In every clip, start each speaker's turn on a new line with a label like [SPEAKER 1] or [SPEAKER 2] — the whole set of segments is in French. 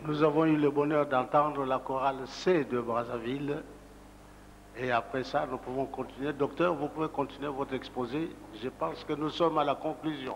[SPEAKER 1] Nous avons eu le bonheur d'entendre la chorale C de Brazzaville. Et après ça, nous pouvons continuer. Docteur, vous pouvez continuer votre exposé. Je pense que nous sommes à la conclusion.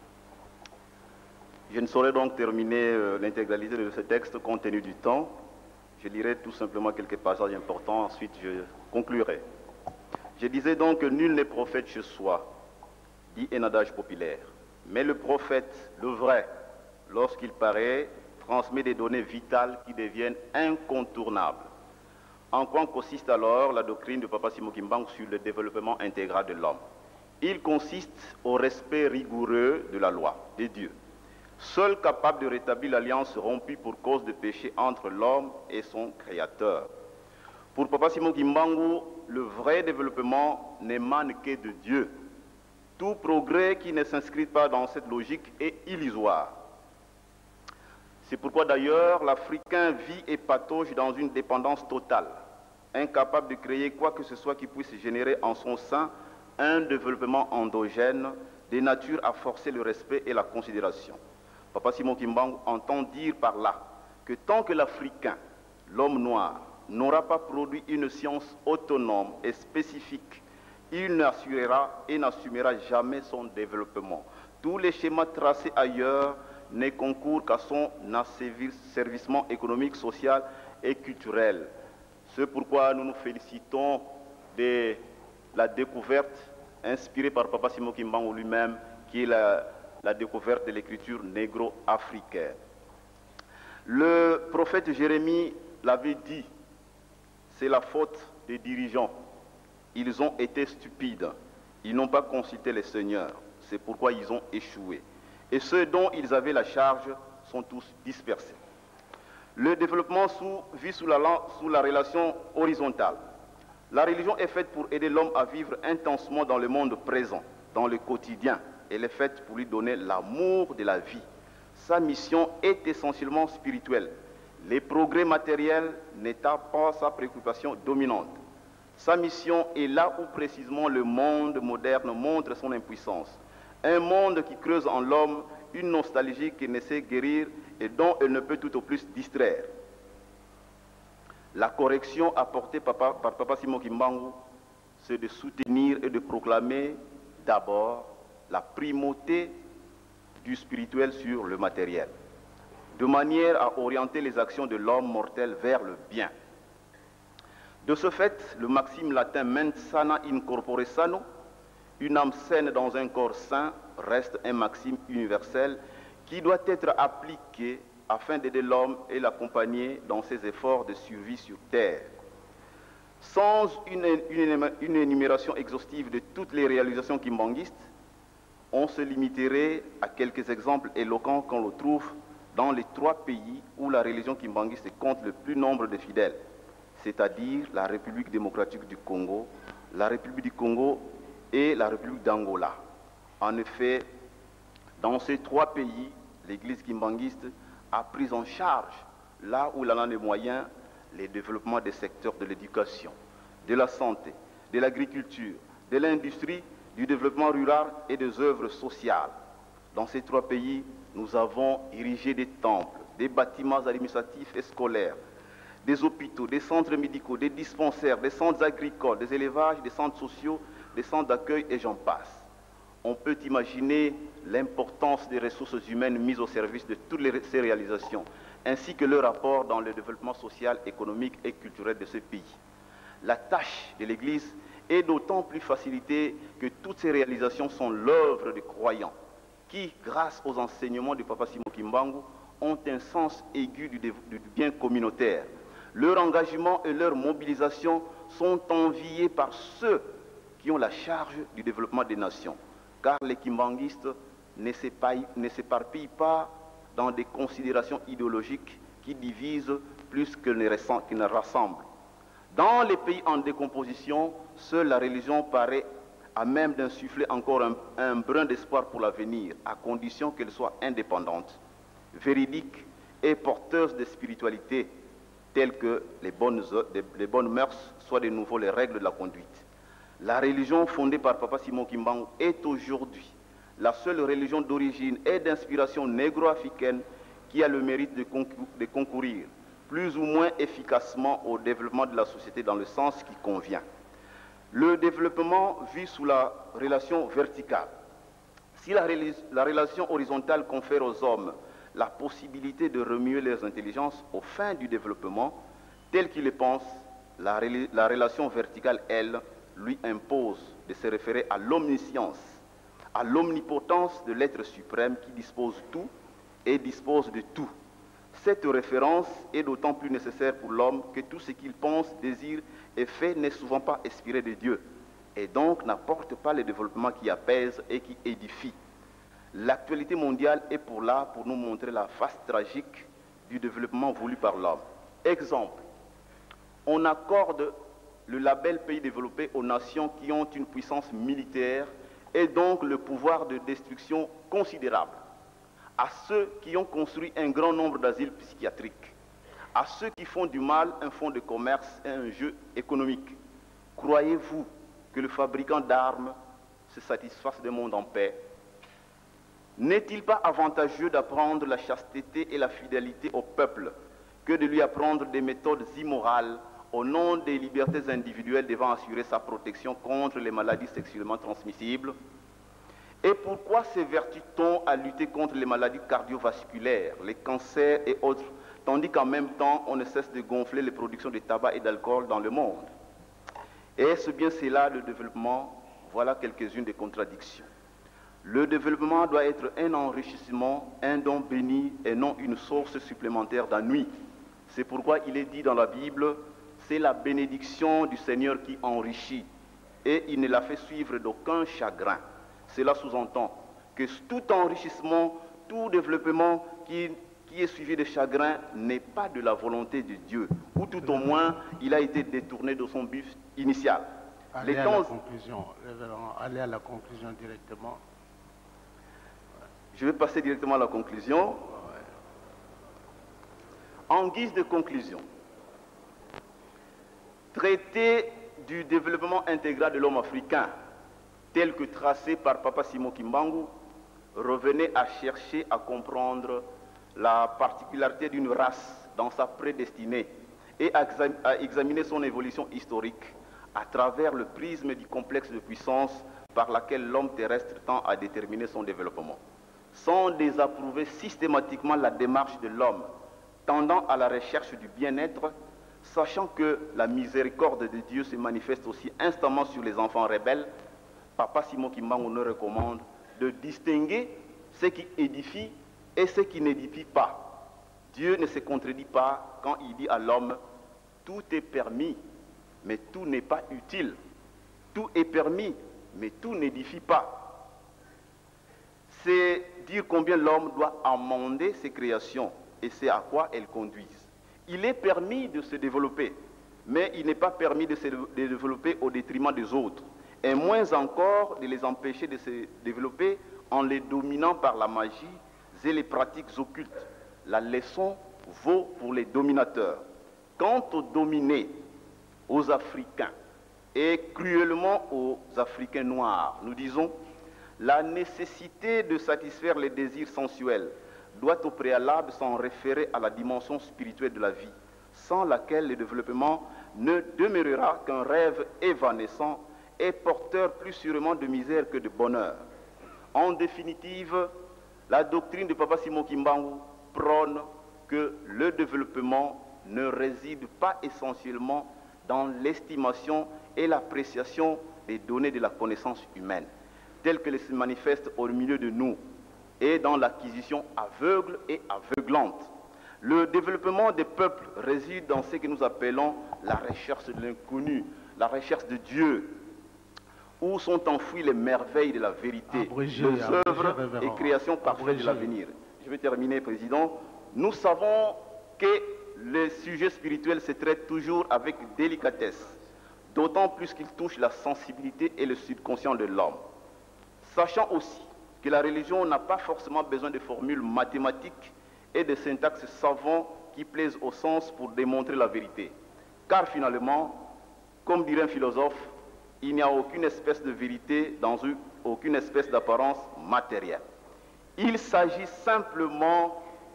[SPEAKER 2] Je ne saurais donc terminer l'intégralité de ce texte compte tenu du temps. Je lirai tout simplement quelques passages importants, ensuite je conclurai. Je disais donc que nul n'est prophète chez soi, dit un adage populaire. Mais le prophète, le vrai, lorsqu'il paraît, transmet des données vitales qui deviennent incontournables. En quoi consiste alors la doctrine de Papa Simon Kimbangu sur le développement intégral de l'homme? Il consiste au respect rigoureux de la loi, de Dieu, seul capable de rétablir l'alliance rompue pour cause de péché entre l'homme et son Créateur. Pour Papa Simon Kimbangu, le vrai développement n'émane que de Dieu. Tout progrès qui ne s'inscrit pas dans cette logique est illusoire. C'est pourquoi d'ailleurs l'Africain vit et patauge dans une dépendance totale, incapable de créer quoi que ce soit qui puisse générer en son sein un développement endogène de nature à forcer le respect et la considération. Papa Simon Kimbangu entend dire par là que tant que l'Africain, l'homme noir, n'aura pas produit une science autonome et spécifique, il n'assurera et n'assumera jamais son développement. Tous les schémas tracés ailleurs ne concourent qu'à son asservissement économique, social et culturel. C'est pourquoi nous nous félicitons de la découverte inspirée par Papa Simon Kimbangu lui-même, qui est la découverte de l'écriture négro-africaine. Le prophète Jérémie l'avait dit, c'est la faute des dirigeants. Ils ont été stupides, ils n'ont pas consulté les seigneurs, c'est pourquoi ils ont échoué. Et ceux dont ils avaient la charge sont tous dispersés. Le développement vit sous la relation horizontale. La religion est faite pour aider l'homme à vivre intensement dans le monde présent, dans le quotidien. Elle est faite pour lui donner l'amour de la vie. Sa mission est essentiellement spirituelle. Les progrès matériels n'étant pas sa préoccupation dominante. Sa mission est là où précisément le monde moderne montre son impuissance. Un monde qui creuse en l'homme une nostalgie qu'il ne sait guérir et dont elle ne peut tout au plus distraire. La correction apportée par Papa Simon Kimbangu, c'est de soutenir et de proclamer d'abord la primauté du spirituel sur le matériel, de manière à orienter les actions de l'homme mortel vers le bien. De ce fait, le maxime latin mens sana in corpore sano, une âme saine dans un corps sain, reste un maxime universel qui doit être appliqué afin d'aider l'homme et l'accompagner dans ses efforts de survie sur Terre. Sans une énumération exhaustive de toutes les réalisations kimbanguistes, on se limiterait à quelques exemples éloquents qu'on retrouve dans les 3 pays où la religion kimbanguiste compte le plus nombre de fidèles, c'est-à-dire la République démocratique du Congo, la République du Congo et la République d'Angola. En effet, dans ces 3 pays, l'Église kimbanguiste a pris en charge, là où elle en a les moyens, les développements des secteurs de l'éducation, de la santé, de l'agriculture, de l'industrie, du développement rural et des œuvres sociales. Dans ces 3 pays, nous avons érigé des temples, des bâtiments administratifs et scolaires, des hôpitaux, des centres médicaux, des dispensaires, des centres agricoles, des élevages, des centres sociaux, des centres d'accueil et j'en passe. On peut imaginer l'importance des ressources humaines mises au service de toutes ces réalisations, ainsi que leur rapport dans le développement social, économique et culturel de ce pays. La tâche de l'Église est d'autant plus facilitée que toutes ces réalisations sont l'œuvre de croyants qui, grâce aux enseignements du Papa Simon Kimbangu, ont un sens aigu du bien communautaire. Leur engagement et leur mobilisation sont enviés par ceux qui ont la charge du développement des nations, car les kimbanguistes ne s'éparpillent pas dans des considérations idéologiques qui divisent plus qu'ils ne rassemblent. Dans les pays en décomposition, seule la religion paraît à même d'insuffler encore un brin d'espoir pour l'avenir, à condition qu'elle soit indépendante, véridique et porteuse de spiritualité, telles que les bonnes mœurs soient de nouveau les règles de la conduite. La religion fondée par Papa Simon Kimbangu est aujourd'hui la seule religion d'origine et d'inspiration négro-africaine qui a le mérite de concourir plus ou moins efficacement au développement de la société dans le sens qui convient. Le développement vit sous la relation verticale. Si la relation horizontale confère aux hommes la possibilité de remuer leurs intelligences aux fins du développement, tel qu'ils le pensent, la relation verticale, elle, lui impose de se référer à l'omniscience, à l'omnipotence de l'être suprême qui dispose tout et dispose de tout. Cette référence est d'autant plus nécessaire pour l'homme que tout ce qu'il pense, désire et fait n'est souvent pas inspiré de Dieu, et donc n'apporte pas le développement qui apaise et qui édifie. L'actualité mondiale est là pour nous montrer la face tragique du développement voulu par l'homme. Exemple, on accorde le label pays développé aux nations qui ont une puissance militaire et donc le pouvoir de destruction considérable, à ceux qui ont construit un grand nombre d'asiles psychiatriques, à ceux qui font du mal un fonds de commerce et un jeu économique. Croyez-vous que le fabricant d'armes se satisfasse d'un monde en paix? N'est-il pas avantageux d'apprendre la chasteté et la fidélité au peuple que de lui apprendre des méthodes immorales au nom des libertés individuelles devant assurer sa protection contre les maladies sexuellement transmissibles? Et pourquoi s'évertue-t-on à lutter contre les maladies cardiovasculaires, les cancers et autres, tandis qu'en même temps on ne cesse de gonfler les productions de tabac et d'alcool dans le monde? Est-ce bien cela le développement? Voilà quelques-unes des contradictions. Le développement doit être un enrichissement, un don béni et non une source supplémentaire d'ennui. C'est pourquoi il est dit dans la Bible, c'est la bénédiction du Seigneur qui enrichit et il ne la fait suivre d'aucun chagrin. Cela sous-entend que tout enrichissement, tout développement qui est suivi de chagrin n'est pas de la volonté de Dieu, ou tout au moins il a été détourné de son but initial.
[SPEAKER 1] Allez à la conclusion, révérend, allez à la conclusion directement.
[SPEAKER 2] Je vais passer directement à la conclusion. En guise de conclusion, traité du développement intégral de l'homme africain, tel que tracé par Papa Simon Kimbangu, revenait à chercher à comprendre la particularité d'une race dans sa prédestinée et à examiner son évolution historique à travers le prisme du complexe de puissance par laquelle l'homme terrestre tend à déterminer son développement, sans désapprouver systématiquement la démarche de l'homme tendant à la recherche du bien-être, sachant que la miséricorde de Dieu se manifeste aussi instamment sur les enfants rebelles. Papa Simon Kimbangu nous recommande de distinguer ce qui édifie et ce qui n'édifie pas. Dieu ne se contredit pas quand il dit à l'homme « tout est permis, mais tout n'est pas utile. Tout est permis, mais tout n'édifie pas. » C'est dire combien l'homme doit amender ses créations et c'est à quoi elles conduisent. Il est permis de se développer, mais il n'est pas permis de se développer au détriment des autres, et moins encore de les empêcher de se développer en les dominant par la magie et les pratiques occultes. La leçon vaut pour les dominateurs. Quant aux dominés, aux Africains, et cruellement aux Africains noirs, nous disons, la nécessité de satisfaire les désirs sensuels doit au préalable s'en référer à la dimension spirituelle de la vie, sans laquelle le développement ne demeurera qu'un rêve évanescent et porteur plus sûrement de misère que de bonheur. En définitive, la doctrine de Papa Simon Kimbangu prône que le développement ne réside pas essentiellement dans l'estimation et l'appréciation des données de la connaissance humaine, telles qu'elles se manifestent au milieu de nous, et dans l'acquisition aveugle et aveuglante. Le développement des peuples réside dans ce que nous appelons la recherche de l'inconnu, la recherche de Dieu, où sont enfouies les merveilles de la vérité, nos œuvres et créations parfaites de l'avenir. Je vais terminer, Président. Nous savons que les sujets spirituels se traitent toujours avec délicatesse, d'autant plus qu'ils touchent la sensibilité et le subconscient de l'homme. Sachant aussi que la religion n'a pas forcément besoin de formules mathématiques et de syntaxes savants qui plaisent au sens pour démontrer la vérité. Car finalement, comme dirait un philosophe, il n'y a aucune espèce de vérité dans aucune espèce d'apparence matérielle. Il s'agit simplement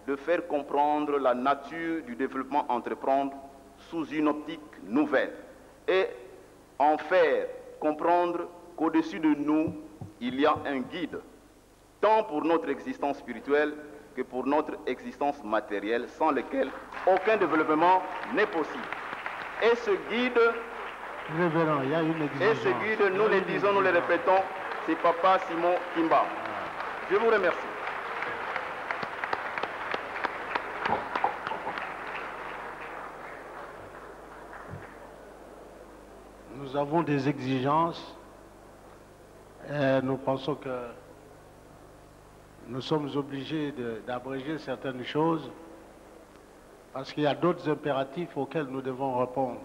[SPEAKER 2] de faire comprendre la nature du développement entreprendre sous une optique nouvelle et en faire comprendre qu'au-dessus de nous, il y a un guide, tant pour notre existence spirituelle que pour notre existence matérielle, sans lequel aucun développement n'est possible. Et ce guide,
[SPEAKER 1] Révérend, il y a une exigence.
[SPEAKER 2] et ce guide, nous le disons, nous le répétons, c'est Papa Simon Kimba. Je vous remercie.
[SPEAKER 1] Nous avons des exigences et nous pensons que nous sommes obligés d'abréger certaines choses parce qu'il y a d'autres impératifs auxquels nous devons répondre.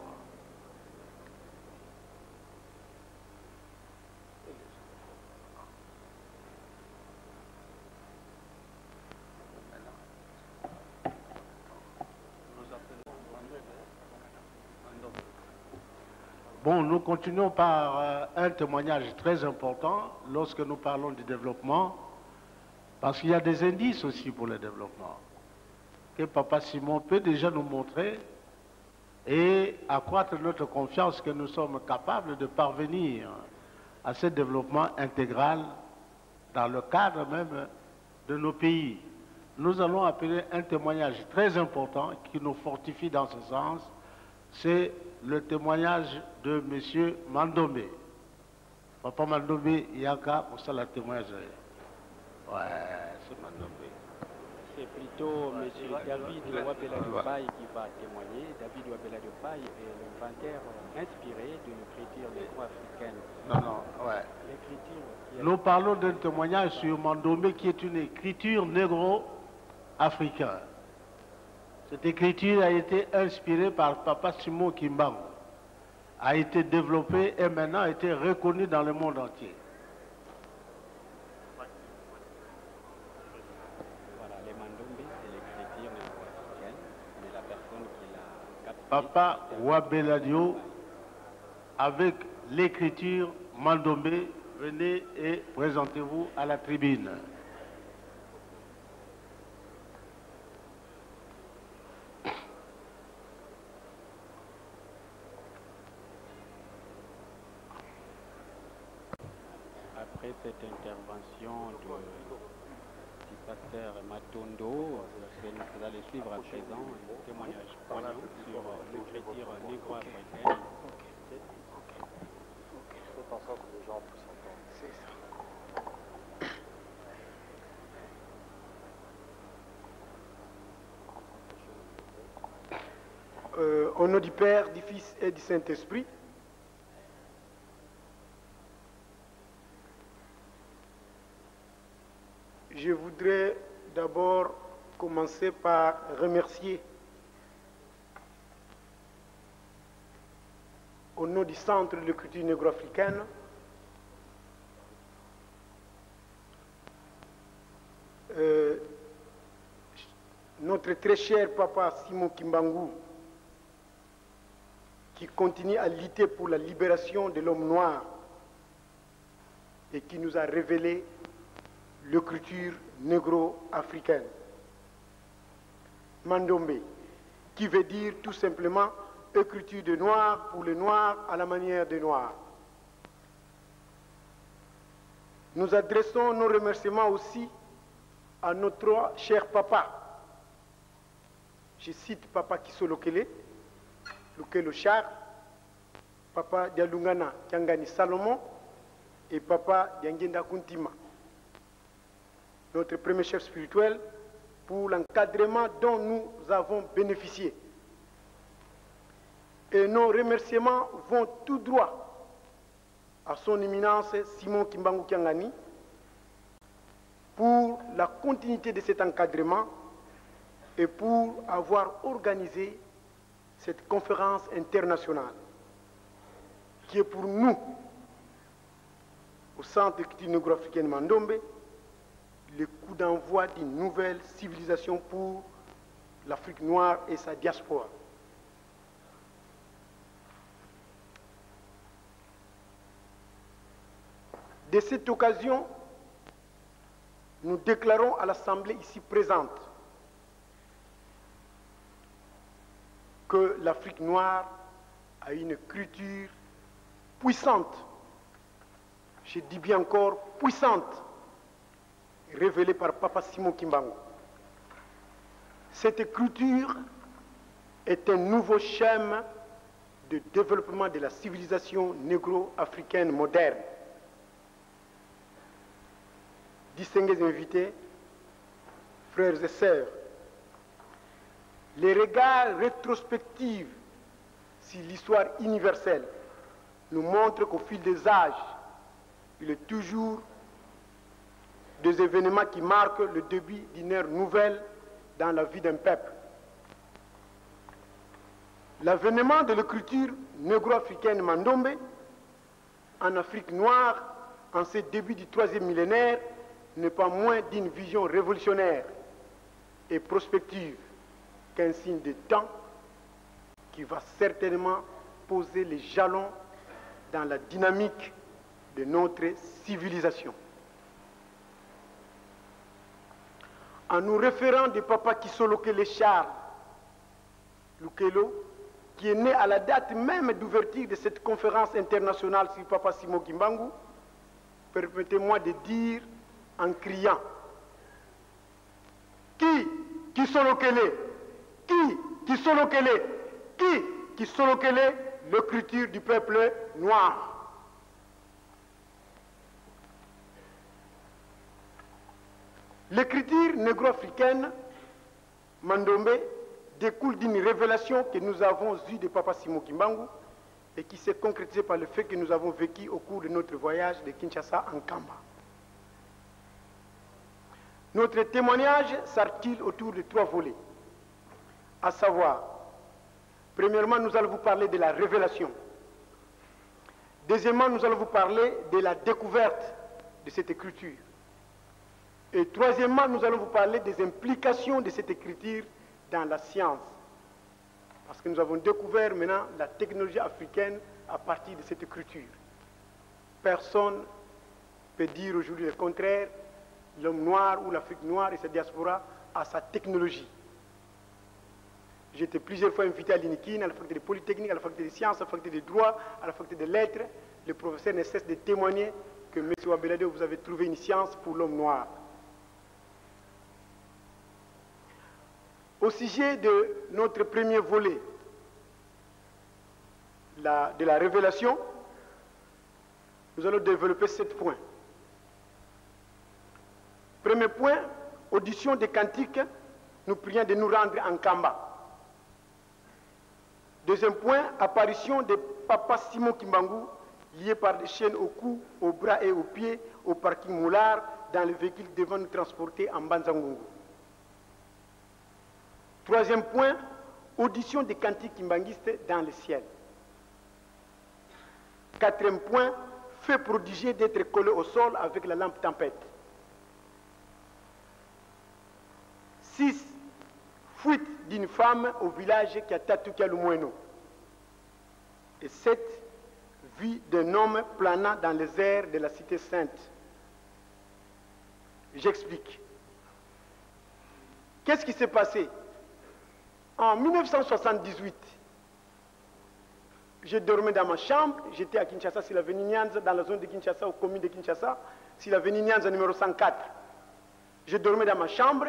[SPEAKER 1] Bon, nous continuons par un témoignage très important lorsque nous parlons du développement, parce qu'il y a des indices aussi pour le développement, que Papa Simon peut déjà nous montrer et accroître notre confiance que nous sommes capables de parvenir à ce développement intégral dans le cadre même de nos pays. Nous allons appeler un témoignage très important qui nous fortifie dans ce sens, c'est le témoignage de M. Mandombe. Papa Mandombe, Yaka, pour ça le témoignage. Ouais, c'est Mandombe.
[SPEAKER 3] C'est plutôt M. David Wabela Diopaye qui va témoigner. David Wabela Diopaye est l'inventaire inspiré de l'écriture négro-africaine.
[SPEAKER 1] Non, non, ouais.
[SPEAKER 3] L'écriture.
[SPEAKER 1] Nous parlons d'un témoignage sur Mandombe qui est une écriture négro-africaine. Cette écriture a été inspirée par Papa Simon Kimbangu, a été développée et maintenant a été reconnue dans le monde entier.
[SPEAKER 3] Voilà, les Mandombe, c'est l'écriture négro-africaine, mais la personne qui l'a capté.
[SPEAKER 1] Papa Wabeladio, avec l'écriture Mandombe, venez et présentez-vous à la tribune.
[SPEAKER 3] Après cette intervention du pasteur Matondo, vous allez suivre à présent un témoignage poignant sur l'écriture négro-africaine.
[SPEAKER 4] Faites en sorte que les gens puissent entendre. C'est ça. Au nom du Père, du Fils et du Saint-Esprit, je voudrais d'abord commencer par remercier au nom du Centre de l'écriture négro-africaine notre très cher papa Simon Kimbangu qui continue à lutter pour la libération de l'homme noir et qui nous a révélé l'écriture négro-africaine. Mandombe, qui veut dire tout simplement écriture de noir pour les noirs à la manière des noirs. Nous adressons nos remerciements aussi à notre cher papa. Je cite papa Kisolokele, Lukelo Char, papa Dialungana Kiangani Salomon et papa Diangenda Kuntima, notre premier chef spirituel, pour l'encadrement dont nous avons bénéficié. Et nos remerciements vont tout droit à son éminence Simon Kimbangu Kiangani pour la continuité de cet encadrement et pour avoir organisé cette conférence internationale qui est pour nous, au Centre d'écriture négro-africaine Mandombe, le coup d'envoi d'une nouvelle civilisation pour l'Afrique noire et sa diaspora. De cette occasion, nous déclarons à l'Assemblée ici présente que l'Afrique noire a une culture puissante, je dis bien encore puissante, révélée par Papa Simon Kimbangu. Cette culture est un nouveau schéma de développement de la civilisation négro-africaine moderne. Distingués invités, frères et sœurs, les regards rétrospectifs sur l'histoire universelle nous montrent qu'au fil des âges, il est toujours des événements qui marquent le début d'une ère nouvelle dans la vie d'un peuple. L'avènement de la culture négro-africaine Mandombe en Afrique noire, en ce début du 3e millénaire, n'est pas moins d'une vision révolutionnaire et prospective qu'un signe de temps qui va certainement poser les jalons dans la dynamique de notre civilisation. En nous référant de Papa Kisolokele Charles Lukelo, qui est né à la date même d'ouverture de cette conférence internationale sur Papa Simon Kimbangu, permettez-moi de dire en criant: qui Kisolokele, qui Kisolokele, qui Kisolokele, l'écriture du peuple noir. L'écriture négro-africaine Mandombe découle d'une révélation que nous avons eue de Papa Simon Kimbangu et qui s'est concrétisée par le fait que nous avons vécu au cours de notre voyage de Kinshasa en Kamba. Notre témoignage s'articule autour de 3 volets, à savoir, premièrement, nous allons vous parler de la révélation. Deuxièmement, nous allons vous parler de la découverte de cette écriture. Et troisièmement, nous allons vous parler des implications de cette écriture dans la science. Parce que nous avons découvert maintenant la technologie africaine à partir de cette écriture. Personne ne peut dire aujourd'hui le contraire. L'homme noir ou l'Afrique noire et sa diaspora a sa technologie. J'ai été plusieurs fois invité à l'INIKIN, à la faculté de Polytechnique, à la faculté de Sciences, à la faculté de Droit, à la faculté de Lettres. Le professeur ne cesse de témoigner que M. Wabelade, vous avez trouvé une science pour l'homme noir. Au sujet de notre premier volet, de la révélation, nous allons développer 7 points. Premier point, audition des cantiques, nous prions de nous rendre en Kamba. Deuxième point, apparition de Papa Simon Kimbangu, lié par des chaînes au cou, aux bras et aux pieds, au parking Moulard, dans le véhicule devant nous transporter en Banzangungu. Troisième point, audition des cantiques kimbanguistes dans le ciel. Quatrième point, fait prodigieux d'être collé au sol avec la lampe tempête. 6. Fuite d'une femme au village qui a Tatoukia Lumweno. Et 7. Vie d'un homme planant dans les airs de la cité sainte. J'explique. Qu'est-ce qui s'est passé? En 1978, je dormais dans ma chambre, j'étais à Kinshasa, sur l'avenue Nyanza, dans la zone de Kinshasa, aux communes de Kinshasa, sur l'avenue Nyanza numéro 104. Je dormais dans ma chambre,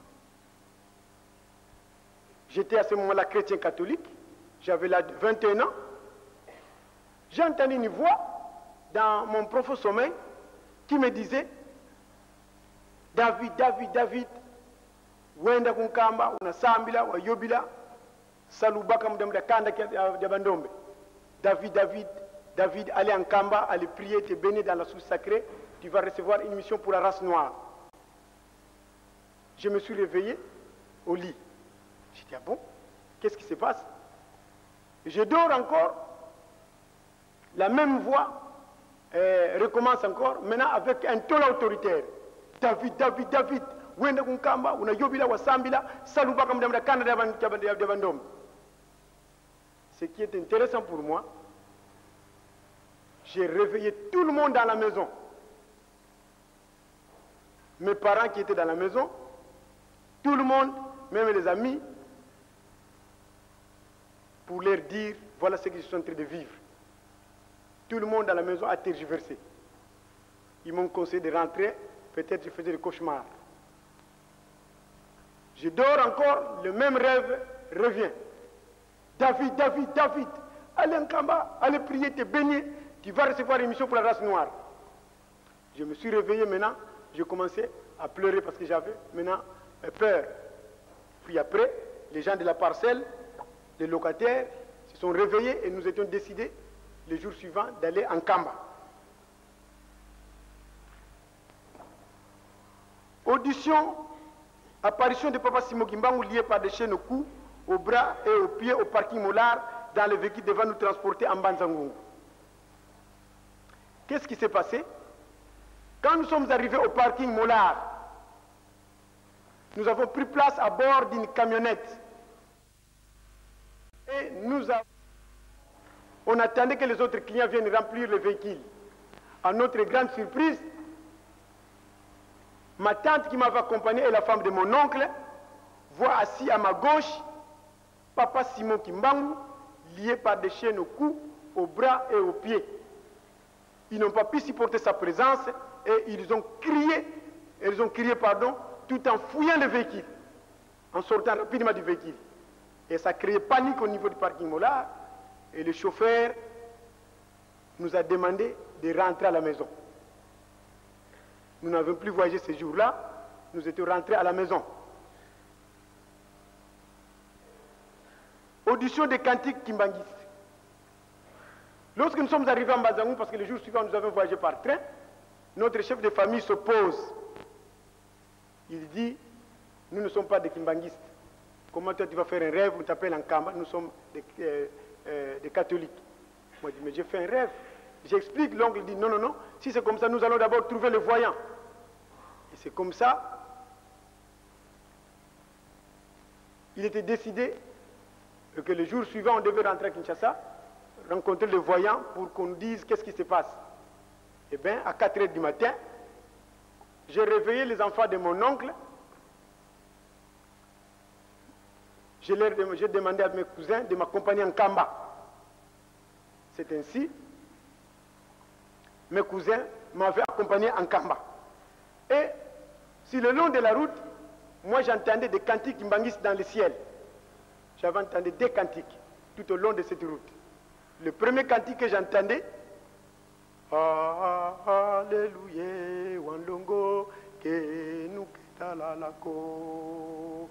[SPEAKER 4] j'étais à ce moment-là chrétien catholique, j'avais là 21 ans. J'ai entendu une voix dans mon profond sommeil qui me disait: David, David, David, wenda kunkamba unasambila wayobila salubaka mdamda kanda de Bandombe. David, David, David, allez en Kamba, allez prier, te bénir dans la source sacrée, tu vas recevoir une mission pour la race noire. Je me suis réveillé au lit. J'ai dit: ah bon, qu'est-ce qui se passe? Je dors encore, la même voix recommence encore, maintenant avec un ton autoritaire. David, David, David, wenda kunkamba unayobila wasambila salubaka mdamda kanda de Bandombe. Ce qui est intéressant pour moi, j'ai réveillé tout le monde dans la maison. Mes parents qui étaient dans la maison, tout le monde, même les amis. pour leur dire, voilà ce qu'ils sont en train de vivre. Tout le monde à la maison a tergiversé. Ils m'ont conseillé de rentrer, peut-être je faisais des cauchemars. Je dors encore, le même rêve revient. David, David, David, allez en Kamba, allez prier, te baigner, tu vas recevoir une mission pour la race noire. Je me suis réveillé maintenant, j'ai commencé à pleurer parce que j'avais maintenant peur. Puis après, les gens de la parcelle, les locataires, se sont réveillés et nous étions décidés, le jour suivant, d'aller en Kamba. Audition, apparition de Papa Simon Kimbangu lié par des chaînes au cou, au bras et aux pieds au parking Mollard dans le véhicule devant nous transporter en Banzangungu. Qu'est-ce qui s'est passé? Quand nous sommes arrivés au parking Mollard, nous avons pris place à bord d'une camionnette. Et on attendait que les autres clients viennent remplir le véhicule. À notre grande surprise, ma tante qui m'avait accompagné et la femme de mon oncle voit assis à ma gauche Papa Simon Kimbangu lié par des chaînes au cou, au bras et aux pieds. Ils n'ont pas pu supporter sa présence et ils ont crié, tout en fouillant le véhicule, en sortant rapidement du véhicule. Et ça a créé panique au niveau du parking Mollard et le chauffeur nous a demandé de rentrer à la maison. Nous n'avons plus voyagé ce jour-là, nous étions rentrés à la maison. Audition des cantiques kimbanguistes. Lorsque nous sommes arrivés en Banzangungu, parce que le jour suivant nous avons voyagé par train, notre chef de famille s'oppose. Il dit, nous ne sommes pas des kimbanguistes. Comment toi tu vas faire un rêve, on t'appelle en Kamba, nous sommes des catholiques. Moi je dis, mais j'ai fait un rêve. J'explique, l'oncle dit, non, non, non, si c'est comme ça, nous allons d'abord trouver le voyant. Et c'est comme ça, il était décidé que le jour suivant, on devait rentrer à Kinshasa, rencontrer le voyant pour qu'on nous dise qu'est-ce qui se passe. Eh bien, à 4 h du matin, j'ai réveillé les enfants de mon oncle. J'ai demandé à mes cousins de m'accompagner en Kamba. C'est ainsi, mes cousins m'avaient accompagné en Kamba. Et sur le long de la route, moi j'entendais des cantiques kimbanguistes dans le ciel. J'avais entendu des cantiques tout au long de cette route. Le premier cantique que j'entendais, Alléluia, Wandongo, que nous ketalalako.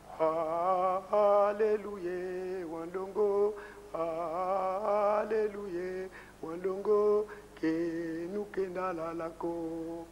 [SPEAKER 4] Alléluia, Wandongo, Alléluia, Wandongo, que nous ketalalako.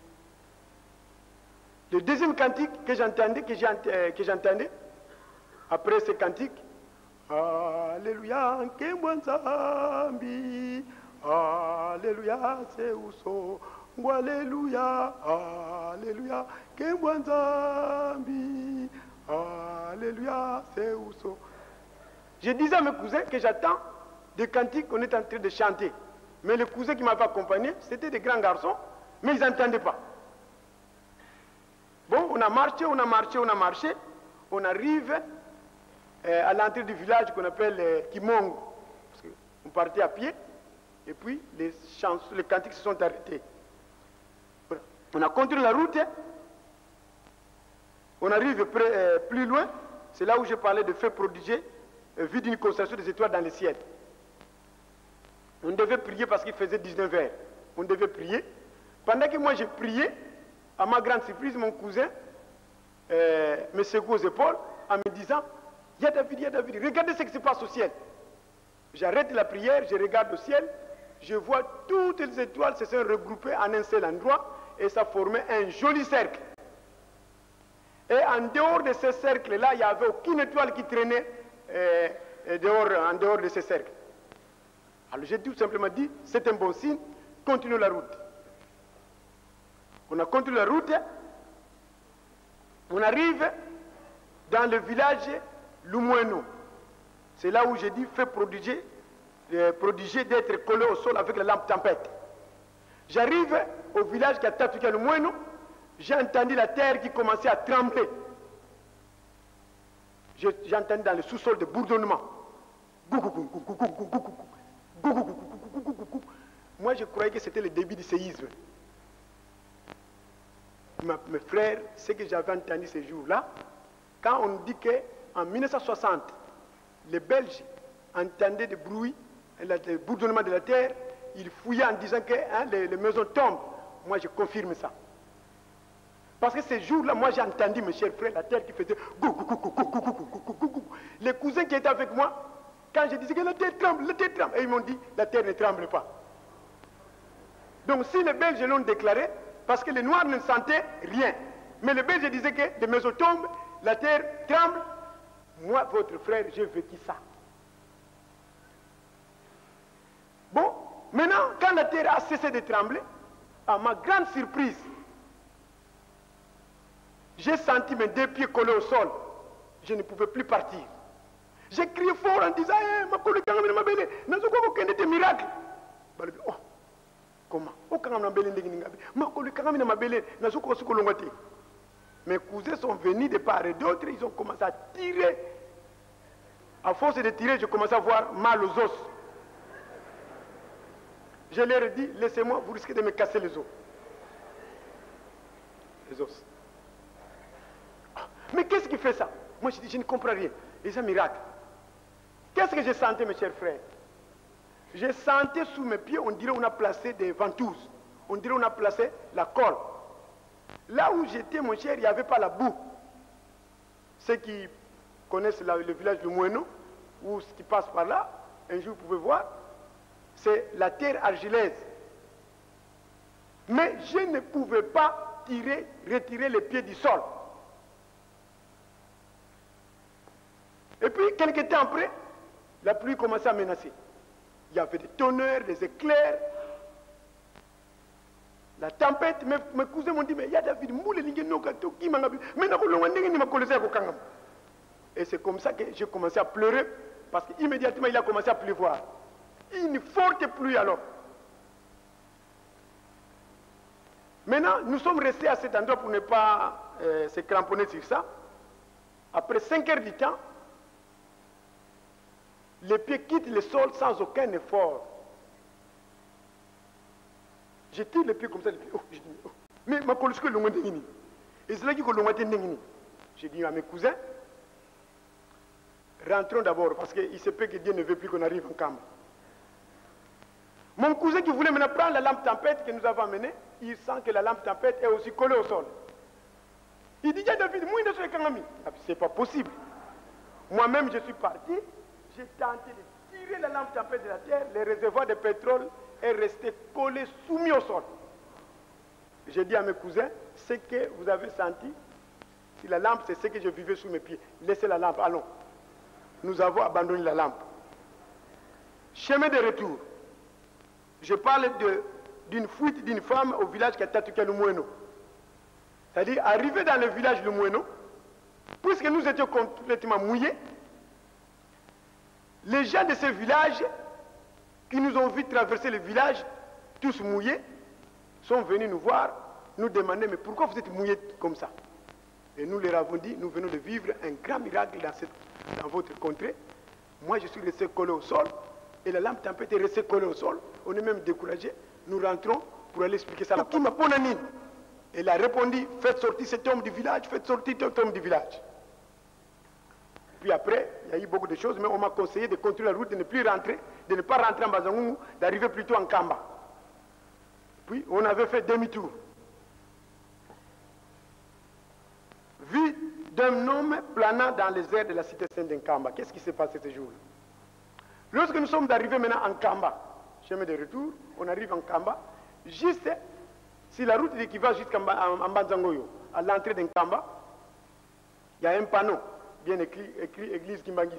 [SPEAKER 4] Le deuxième cantique que j'entendais, après ce cantique, Alléluia, Kembwanzambi, Alléluia, Seuso, Alléluia, Alléluia, Kembwanzambi, Alléluia, Seuso. Je disais à mes cousins que j'attends des cantiques qu'on est en train de chanter. Mais les cousins qui m'avaient accompagné, c'était des grands garçons, mais ils n'entendaient pas. Bon, on a marché, on arrive à l'entrée du village qu'on appelle Kimongo, parce qu'on partait à pied, et puis les cantiques se sont arrêtés. Voilà. On a continué la route, on arrive plus loin, c'est là où je parlais de feu prodigieux, vu d'une constellation des étoiles dans le ciel. On devait prier parce qu'il faisait 19 h. On devait prier. Pendant que moi j'ai prié, à ma grande surprise, mon cousin me secoue aux épaules en me disant, il y a David, regardez ce qui se passe au ciel. J'arrête la prière, je regarde au ciel, je vois toutes les étoiles se sont regroupées en un seul endroit et ça formait un joli cercle. Et en dehors de ce cercle-là, il n'y avait aucune étoile qui traînait en dehors de ce cercle. Alors j'ai tout simplement dit, c'est un bon signe, continuons la route. On a continué la route, on arrive dans le village Lumweno. C'est là où j'ai dit fait prodigieux d'être collé au sol avec la lampe tempête. J'arrive au village qui a Tatuka Lumweno, j'ai entendu la terre qui commençait à trembler. J'ai entendu dans le sous-sol de bourdonnement. Moi, je croyais que c'était le début du séisme. Mes frères, ce que j'avais entendu ces jours-là, quand on dit qu'en 1960, les Belges entendaient des bruits, le bourdonnement de la terre, ils fouillaient en disant que les maisons tombent. Moi, je confirme ça. Parce que ces jours-là, moi, j'ai entendu, mes chers frères, la terre qui faisait les cousins qui étaient avec moi, quand je disais que la terre tremble, et ils m'ont dit, la terre ne tremble pas. Donc, si les Belges l'ont déclaré, parce que les Noirs ne sentaient rien, mais les Belges disaient que les maisons tombent, la terre tremble, moi, votre frère, j'ai vécu ça. Bon, maintenant, quand la terre a cessé de trembler, à ma grande surprise, j'ai senti mes deux pieds collés au sol. Je ne pouvais plus partir. J'ai crié fort en disant, ma collègue, ma belle, n'a pas de miracle. Oh, comment? Mes cousins sont venus de part et d'autre, ils ont commencé à tirer. À force de tirer, je commençais à avoir mal aux os. Je leur ai dit, laissez-moi, vous risquez de me casser les os. Les os. Mais qu'est-ce qui fait ça? Moi, je dis, je ne comprends rien. Et c'est un miracle. Qu'est-ce que j'ai senti, mes chers frères? J'ai senti sous mes pieds, on dirait qu'on a placé des ventouses. On dirait qu'on a placé la colle. Là où j'étais, mon cher, il n'y avait pas la boue. Ceux qui connaissent le village de Moueno, ou ce qui passe par là, un jour vous pouvez voir, c'est la terre argileuse. Mais je ne pouvais pas retirer les pieds du sol. Et puis, quelques temps après, la pluie commençait à menacer. Il y avait des tonnerres, des éclairs, la tempête. Mes cousins m'ont dit, mais il y a David, et c'est comme ça que j'ai commencé à pleurer, parce qu'immédiatement il a commencé à pleuvoir. Une forte pluie alors. Maintenant, nous sommes restés à cet endroit pour ne pas se cramponner sur ça. Après 5 heures du temps, les pieds quittent le sol sans aucun effort. Je tire les pieds comme ça, les pieds. Oh, je dis, oh. Mais ma colère, c'est l'ongue d'Ingini. Et c'est là qu'il y a l'ongue d'Ingini. J'ai dit à mes cousins, rentrons d'abord, parce qu'il se peut que Dieu ne veut plus qu'on arrive en camp. Mon cousin qui voulait maintenant prendre la lampe tempête que nous avons amenée, il sent que la lampe tempête est aussi collée au sol. Il dit, David, moi, c'est pas possible. Moi-même, je suis parti. J'ai tenté de tirer la lampe tempête de la terre, le réservoir de pétrole est resté collé, soumis au sol. J'ai dit à mes cousins, ce que vous avez senti, si la lampe c'est ce que je vivais sous mes pieds, laissez la lampe, allons. Nous avons abandonné la lampe. Chemin de retour. Je parle d'une fuite d'une femme au village qui a Tatuka Lumweno. C'est-à-dire, arrivé dans le village Lumweno, puisque nous étions complètement mouillés, les gens de ce village qui nous ont vu traverser le village, tous mouillés, sont venus nous voir, nous demander, mais pourquoi vous êtes mouillés comme ça? Et nous leur avons dit, nous venons de vivre un grand miracle dans votre contrée. Moi, je suis resté collé au sol, et la lampe tempête est restée collée au sol. On est même découragé. Nous rentrons pour aller expliquer ça. Qui m'a ponanine? Elle a répondu, faites sortir cet homme du village, faites sortir cet homme du village. Puis après, il y a eu beaucoup de choses, mais on m'a conseillé de continuer la route, de ne plus rentrer, de ne pas rentrer en Bazangou, d'arriver plutôt en Kamba. Puis on avait fait demi-tour. Vu d'un homme planant dans les airs de la cité sainte d'Nkamba. Qu'est-ce qui s'est passé ce jour-là? Lorsque nous sommes arrivés maintenant en Kamba, chemin de retour, on arrive en Kamba, juste sur la route qui va jusqu'en Banzangoyo, à l'entrée d'Nkamba, il y a un panneau bien écrit Église Kimbangis.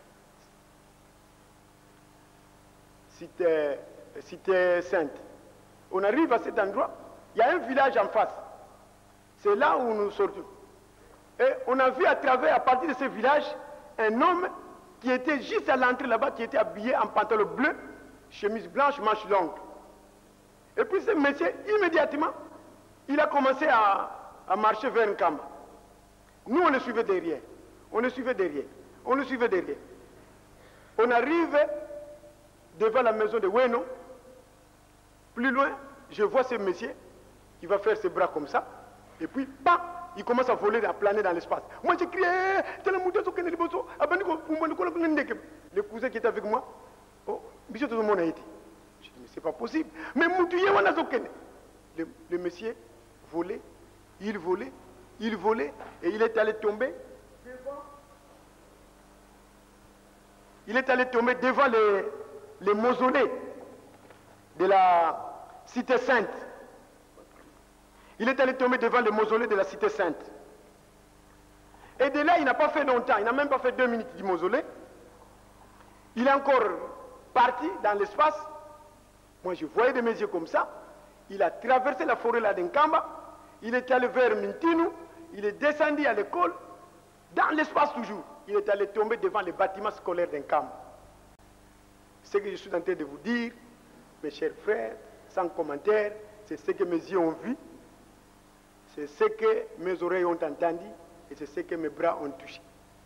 [SPEAKER 4] Cité sainte. On arrive à cet endroit, il y a un village en face. C'est là où nous sortons. Et on a vu à partir de ce village, un homme qui était juste à l'entrée là-bas, qui était habillé en pantalon bleu, chemise blanche, manche longue. Et puis ce monsieur, immédiatement, il a commencé à marcher vers Nkamba. Nous, on le suivait derrière. On le suivait derrière. On le suivait derrière. On arrive devant la maison de Weno. Plus loin, je vois ce monsieur qui va faire ses bras comme ça. Et puis, bam, il commence à voler, à planer dans l'espace. Moi, j'ai crié, le cousin qui était avec moi, oh, monsieur, tout le monde a été. Je dis, mais c'est pas possible. Mais le monsieur volait, et il est allé tomber devant. Il est allé tomber devant les mausolées de la Cité Sainte. Il est allé tomber devant le mausolée de la Cité Sainte. Et de là, il n'a pas fait longtemps, il n'a même pas fait 2 minutes du mausolée. Il est encore parti dans l'espace. Moi, je voyais de mes yeux comme ça. Il a traversé la forêt là d'Nkamba. Il est allé vers Mintinu. Il est descendu à l'école. Dans l'espace toujours. Il est allé tomber devant les bâtiments scolaires d'Nkamba. Ce que je suis en train de vous dire, mes chers frères, sans commentaire, c'est ce que mes yeux ont vu. C'est ce que mes oreilles ont entendu et c'est ce que mes bras ont touché.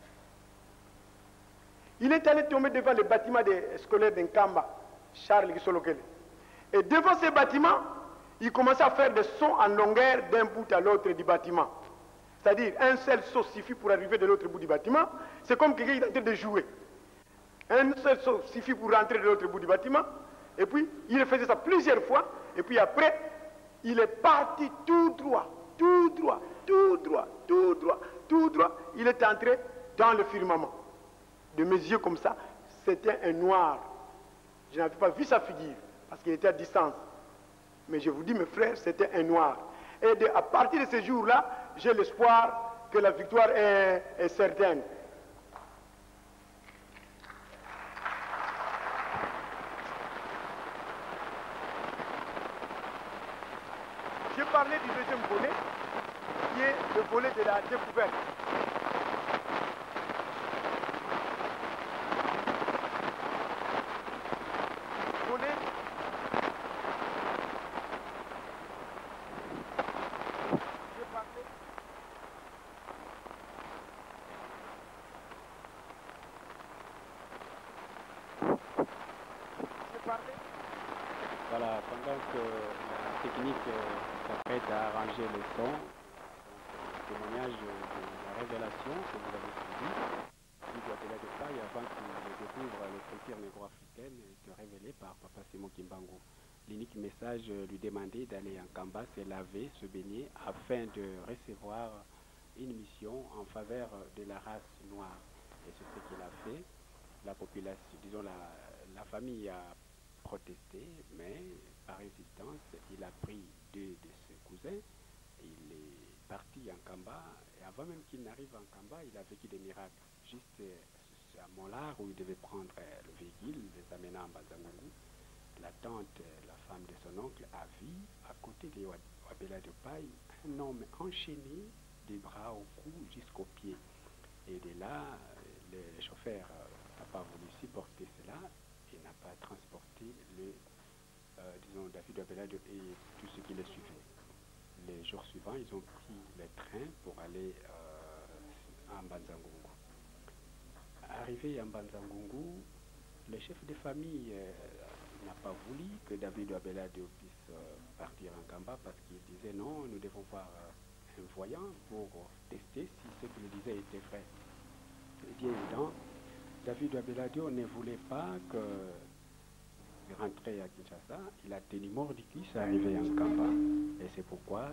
[SPEAKER 4] Il est allé tomber devant les bâtiments scolaires d'Nkamba, Charles Gisolokele. Et devant ces bâtiments, il commençait à faire des sons en longueur d'un bout à l'autre du bâtiment. C'est-à-dire, un seul saut suffit pour arriver de l'autre bout du bâtiment. C'est comme quelqu'un qui est en train de jouer. Un seul saut suffit pour rentrer de l'autre bout du bâtiment. Et puis, il faisait ça plusieurs fois. Et puis après, il est parti tout droit. Il est entré dans le firmament. De mes yeux comme ça, c'était un noir. Je n'avais pas vu sa figure, parce qu'il était à distance. Mais je vous dis, mes frères, c'était un noir. Et à partir de ce jour-là, j'ai l'espoir que la victoire est certaine. J'ai parlé du deuxième volet, qui est le volet de la découverte.
[SPEAKER 3] Voilà, pendant que la technique s'apprête à arranger le son, le témoignage de la révélation que vous avez suivi, il doit être là de paille avant qu'il découvre l'écriture négro-africaine révélée par Papa Simon Kimbangu. L'unique message lui demandait d'aller en Kamba, se laver, se baigner, afin de recevoir une mission en faveur de la race noire. Et c'est ce qu'il a fait. La population, disons la famille a protesté, mais par résistance, il a pris 2 de ses cousins, il est parti en Kamba, et avant même qu'il n'arrive en Kamba, il a vécu des miracles. Juste à Molar, où il devait prendre le véhicule, les amenant en Banzangungu, la tante, la femme de son oncle, a vu, à côté de Wabela de Paille, un homme enchaîné des bras au cou jusqu'aux pieds. Et de là, le chauffeur n'a pas voulu supporter cela, et n'a pas transporté disons, David Wabela et tout ce qui le suivait. Les jours suivants, ils ont pris le train pour aller en Banzangungu. Arrivé en Banzangungu, le chef de famille n'a pas voulu que David Wabela puisse partir en Kamba parce qu'il disait non, nous devons voir un voyant pour tester si ce qu'il disait était vrai. C'est bien évident. David Wabela ne voulait pas que rentrer à Kinshasa. Il a tenu mort du cuisse à arriver en Kamba. Et c'est pourquoi,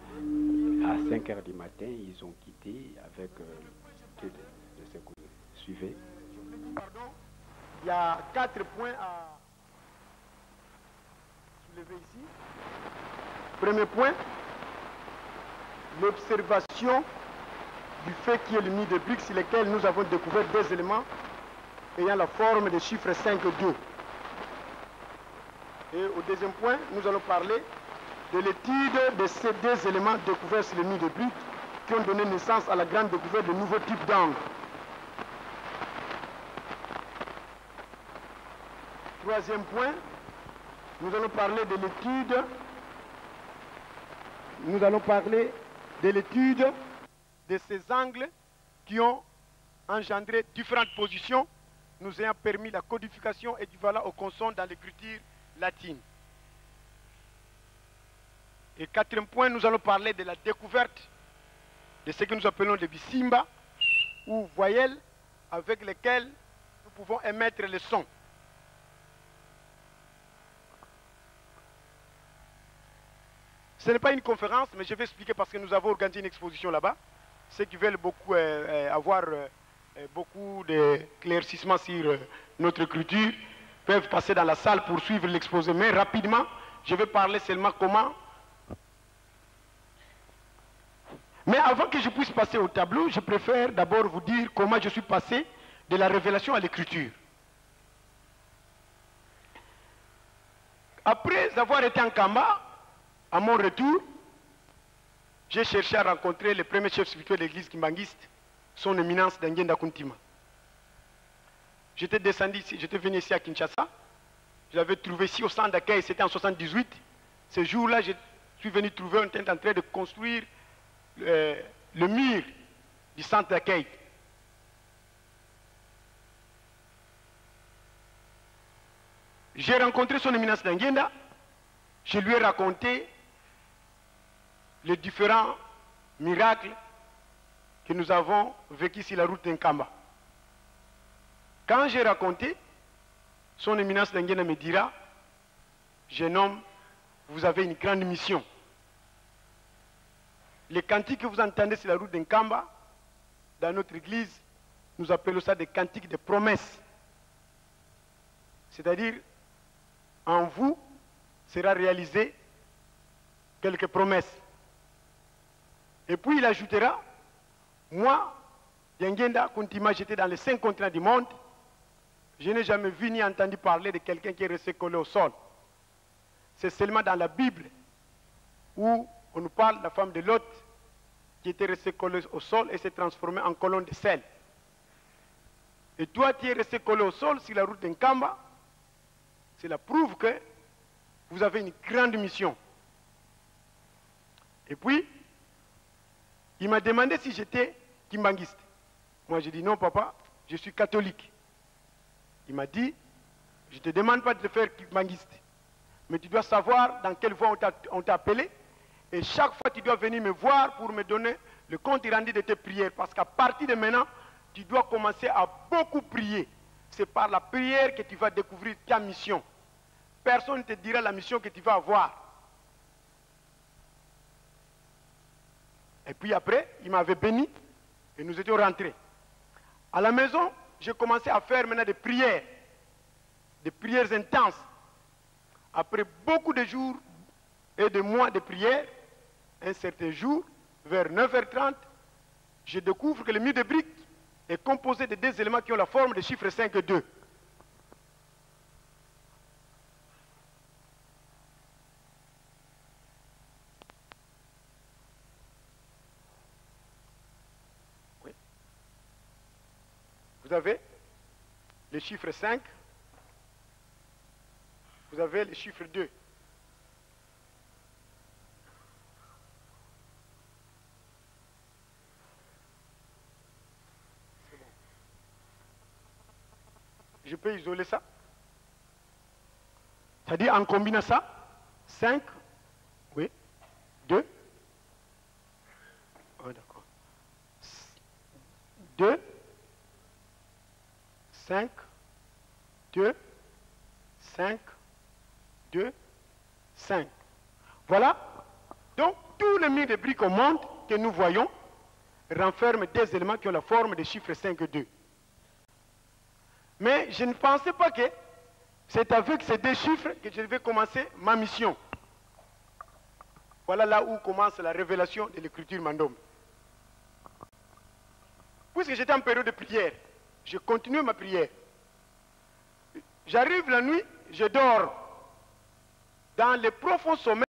[SPEAKER 3] à 5 h du matin, ils ont quitté avec de ses cousins. Suivez.
[SPEAKER 4] Pardon, il y a 4 points à soulever ici. Premier point, l'observation du fait qu'il y ait le nid de briques sur lesquels nous avons découvert 2 éléments ayant la forme des chiffres 5 et 2. Et au deuxième point, nous allons parler de l'étude de ces 2 éléments découverts sur le nid de briques qui ont donné naissance à la grande découverte de nouveaux types d'angles. Troisième point, nous allons parler de l'étude de ces angles qui ont engendré différentes positions nous ayant permis la codification équivalente aux consonnes dans l'écriture latine. Et quatrième point, nous allons parler de la découverte de ce que nous appelons les bisimba, ou voyelles avec lesquelles nous pouvons émettre le son. Ce n'est pas une conférence, mais je vais expliquer parce que nous avons organisé une exposition là-bas. Ceux qui veulent beaucoup avoir beaucoup d'éclaircissements sur notre écriture peuvent passer dans la salle pour suivre l'exposé. Mais rapidement, je vais parler seulement comment. Mais avant que je puisse passer au tableau, je préfère d'abord vous dire comment je suis passé de la révélation à l'écriture. Après avoir été en Kamba, à mon retour, j'ai cherché à rencontrer le premier chef spirituel de l'église kimbangiste, son éminence Dangenda Kuntima. J'étais descendu ici, j'étais venu ici à Kinshasa. Je l'avais trouvé ici au centre d'accueil, c'était en 78. Ce jour-là, je suis venu trouver, on était en train de construire le mur du centre d'accueil. J'ai rencontré son éminence Dangenda. Je lui ai raconté les différents miracles que nous avons vécus sur la route d'Nkamba. Quand j'ai raconté, son éminence Dangenda me dira, jeune homme, vous avez une grande mission. Les cantiques que vous entendez sur la route d'Nkamba, dans notre église, nous appelons ça des cantiques de promesses. C'est-à-dire, en vous sera réalisé quelques promesses. Et puis il ajoutera, moi, Dangenda Kuntima, j'étais dans les 5 continents du monde, je n'ai jamais vu ni entendu parler de quelqu'un qui est resté collé au sol. C'est seulement dans la Bible où on nous parle de la femme de Lot qui était restée collée au sol et s'est transformée en colonne de sel. Et toi, tu es resté collé au sol sur la route d'Nkamba. Cela prouve que vous avez une grande mission. Et puis, il m'a demandé si j'étais kimbangiste. Moi, j'ai dit non, papa, je suis catholique. Il m'a dit, je ne te demande pas de te faire kimbangiste, mais tu dois savoir dans quelle voie on t'a appelé. Et chaque fois, tu dois venir me voir pour me donner le compte rendu de tes prières. Parce qu'à partir de maintenant, tu dois commencer à beaucoup prier. C'est par la prière que tu vas découvrir ta mission. Personne ne te dira la mission que tu vas avoir. Et puis après, il m'avait béni et nous étions rentrés. À la maison, j'ai commencé à faire maintenant des prières intenses. Après beaucoup de jours et de mois de prières, un certain jour, vers 9h30, je découvre que le mur de briques est composé de 2 éléments qui ont la forme des chiffres 5 et 2. Oui. Vous avez le chiffre 5, vous avez le chiffre 2. Je peux isoler ça. C'est-à-dire en combinant ça, 5, oui, 2, oh, d'accord, 2, 5, 2, 5, 2, 5. Voilà. Donc, tous les murs de briques au monde que nous voyons renferment des éléments qui ont la forme des chiffres 5 et 2. Mais je ne pensais pas que c'est avec ces 2 chiffres que je vais commencer ma mission. Voilà là où commence la révélation de l'écriture Mandom. Puisque j'étais en période de prière, je continue ma prière. J'arrive la nuit, je dors dans les profonds sommets.